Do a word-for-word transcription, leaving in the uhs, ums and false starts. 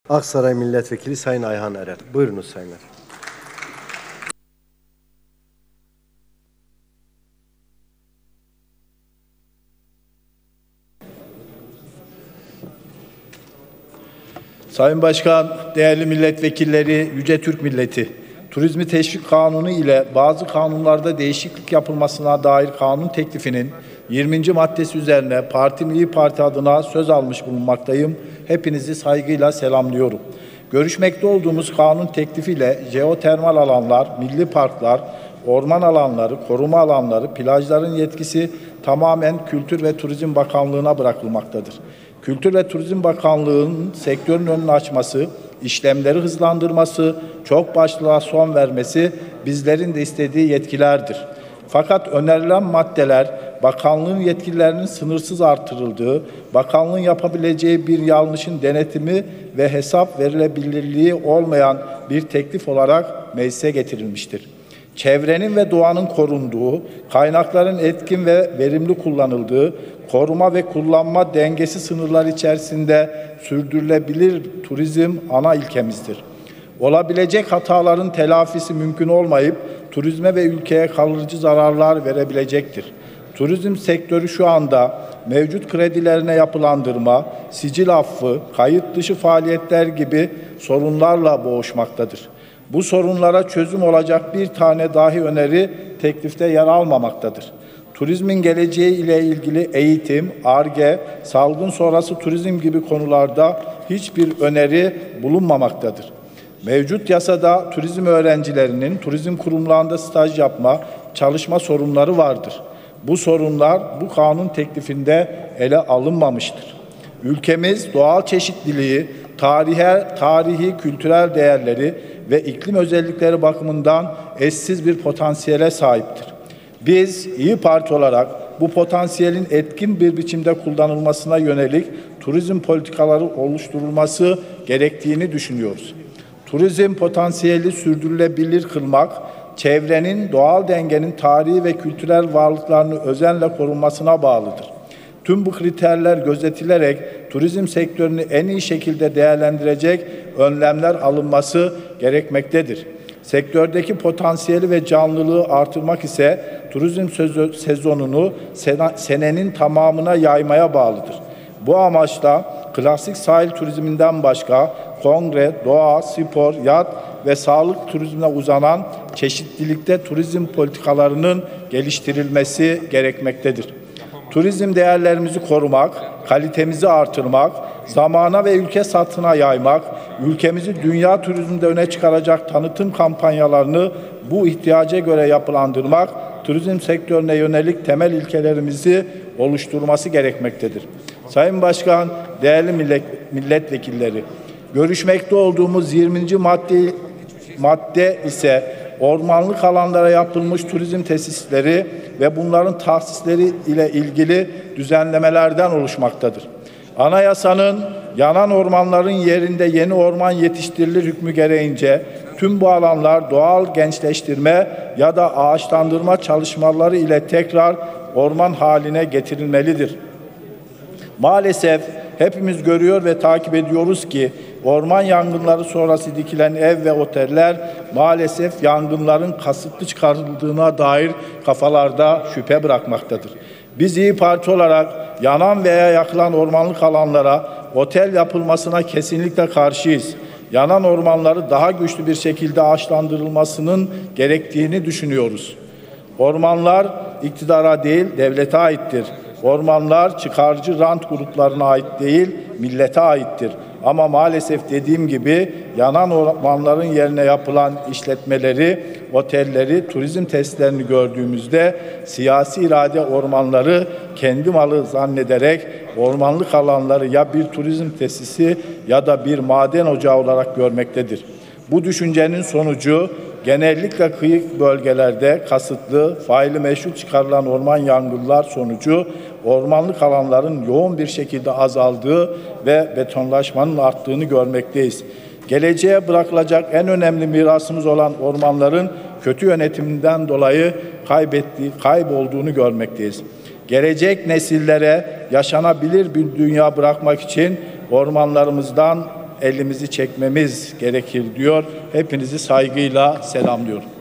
Aksaray Milletvekili Sayın Ayhan Erer. Buyurunuz Sayın Erer. Sayın Başkan, değerli milletvekilleri, Yüce Türk Milleti, Turizmi Teşvik Kanunu ile bazı kanunlarda değişiklik yapılmasına dair kanun teklifinin yirminci maddesi üzerine Partim İYİ Parti adına söz almış bulunmaktayım. Hepinizi saygıyla selamlıyorum. Görüşmekte olduğumuz kanun teklifiyle jeotermal alanlar, milli parklar, orman alanları, koruma alanları, plajların yetkisi tamamen Kültür ve Turizm Bakanlığı'na bırakılmaktadır. Kültür ve Turizm Bakanlığı'nın sektörün önünü açması, işlemleri hızlandırması, çok başlığa son vermesi bizlerin de istediği yetkilerdir. Fakat önerilen maddeler bakanlığın yetkilerinin sınırsız artırıldığı, bakanlığın yapabileceği bir yanlışın denetimi ve hesap verilebilirliği olmayan bir teklif olarak meclise getirilmiştir. Çevrenin ve doğanın korunduğu, kaynakların etkin ve verimli kullanıldığı, koruma ve kullanma dengesi sınırlar içerisinde sürdürülebilir turizm ana ilkemizdir. Olabilecek hataların telafisi mümkün olmayıp turizme ve ülkeye kalıcı zararlar verebilecektir. Turizm sektörü şu anda mevcut kredilerine yapılandırma, sicil affı, kayıt dışı faaliyetler gibi sorunlarla boğuşmaktadır. Bu sorunlara çözüm olacak bir tane dahi öneri teklifte yer almamaktadır. Turizmin geleceği ile ilgili eğitim, Ar-Ge, salgın sonrası turizm gibi konularda hiçbir öneri bulunmamaktadır. Mevcut yasada turizm öğrencilerinin turizm kurumlarında staj yapma, çalışma sorunları vardır. Bu sorunlar bu kanun teklifinde ele alınmamıştır. Ülkemiz doğal çeşitliliği, tarihe, tarihi, kültürel değerleri ve iklim özellikleri bakımından eşsiz bir potansiyele sahiptir. Biz İYİ Parti olarak bu potansiyelin etkin bir biçimde kullanılmasına yönelik turizm politikaları oluşturulması gerektiğini düşünüyoruz. Turizm potansiyeli sürdürülebilir kılmak, çevrenin, doğal dengenin tarihi ve kültürel varlıklarını özenle korunmasına bağlıdır. Tüm bu kriterler gözetilerek turizm sektörünü en iyi şekilde değerlendirecek önlemler alınması gerekmektedir. Sektördeki potansiyeli ve canlılığı artırmak ise turizm sezonunu senenin tamamına yaymaya bağlıdır. Bu amaçla klasik sahil turizminden başka kongre, doğa, spor, yat ve sağlık turizmine uzanan çeşitlilikte turizm politikalarının geliştirilmesi gerekmektedir. Turizm değerlerimizi korumak, kalitemizi artırmak, zamana ve ülke satına yaymak, ülkemizi dünya turizminde öne çıkaracak tanıtım kampanyalarını bu ihtiyaca göre yapılandırmak, turizm sektörüne yönelik temel ilkelerimizi oluşturması gerekmektedir. Sayın Başkan, değerli millet, milletvekilleri, görüşmekte olduğumuz yirminci madde, madde ise ormanlık alanlara yapılmış turizm tesisleri ve bunların tahsisleri ile ilgili düzenlemelerden oluşmaktadır. Anayasanın yanan ormanların yerinde yeni orman yetiştirilir hükmü gereğince tüm bu alanlar doğal gençleştirme ya da ağaçlandırma çalışmaları ile tekrar orman haline getirilmelidir. Maalesef hepimiz görüyor ve takip ediyoruz ki orman yangınları sonrası dikilen ev ve oteller maalesef yangınların kasıtlı çıkarıldığına dair kafalarda şüphe bırakmaktadır. Biz İYİ Parti olarak yanan veya yakılan ormanlık alanlara otel yapılmasına kesinlikle karşıyız. Yanan ormanları daha güçlü bir şekilde ağaçlandırılmasının gerektiğini düşünüyoruz. Ormanlar iktidara değil, devlete aittir. Ormanlar çıkarcı rant gruplarına ait değil, millete aittir. Ama maalesef dediğim gibi yanan ormanların yerine yapılan işletmeleri, otelleri, turizm tesislerini gördüğümüzde siyasi irade ormanları kendi malı zannederek ormanlık alanları ya bir turizm tesisi ya da bir maden ocağı olarak görmektedir. Bu düşüncenin sonucu genellikle kıyı bölgelerde kasıtlı, faili meşru çıkarılan orman yangınlar sonucu ormanlık alanların yoğun bir şekilde azaldığı ve betonlaşmanın arttığını görmekteyiz. Geleceğe bırakılacak en önemli mirasımız olan ormanların kötü yönetiminden dolayı kaybettiği, kaybolduğunu görmekteyiz. Gelecek nesillere yaşanabilir bir dünya bırakmak için ormanlarımızdan elimizi çekmemiz gerekir diyor. Hepinizi saygıyla selamlıyorum.